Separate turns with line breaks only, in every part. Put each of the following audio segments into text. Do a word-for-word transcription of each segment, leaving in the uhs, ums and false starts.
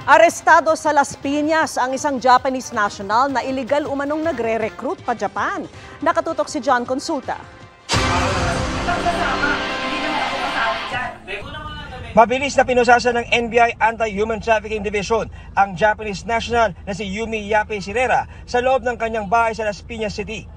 Arestado sa Las Piñas ang isang Japanese national na illegal umanong nagre-recruit pa Japan. Nakatutok si John Consulta.
Mabilis na pinusasa ng N B I Anti-Human Trafficking Division ang Japanese national na si Yumi Yape Sirera sa loob ng kanyang bahay sa Las Piñas City.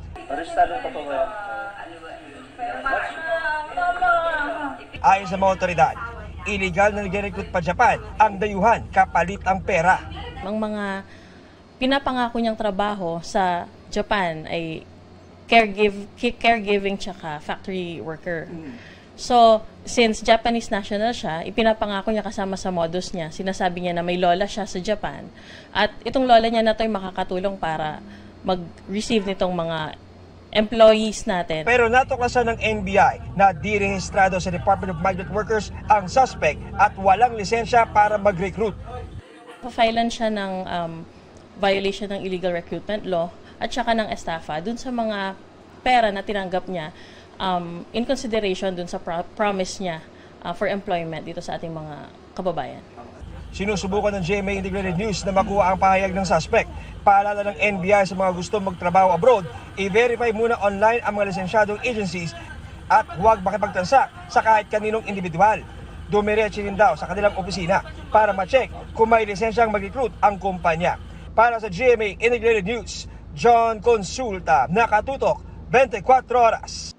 Ayon sa mga otoridad, illegal na nag-recruit pa Japan ang dayuhan kapalit ang pera.
Ang mga pinapangako niyang trabaho sa Japan ay caregive, caregiving tsaka factory worker. So, since Japanese national siya, ipinapangako niya kasama sa modus niya. Sinasabi niya na may lola siya sa Japan at itong lola niya na ito ay makakatulong para mag-receive nitong mga employees natin.
Pero natuklasan ng N B I na di-rehistrado sa Department of Migrant Workers ang suspect at walang lisensya para mag-recruit.
Pa-filean siya ng um, violation ng illegal recruitment law at saka ng estafa dun sa mga pera na tinanggap niya um, in consideration dun sa pro- promise niya uh, for employment dito sa ating mga kababayan.
Sinusubukan ng G M A Integrated News na makuha ang pahayag ng suspect. Paalala ng N B I sa mga gusto magtrabaho abroad, i-verify muna online ang mga lisensyadong agencies at huwag makipagtansak sa kahit kaninong individual. Dumiretso din daw sa kanilang opisina para ma-check kung may lisensyang mag-recruit ang kumpanya. Para sa G M A Integrated News, John Consulta, nakatutok, twenty-four oras.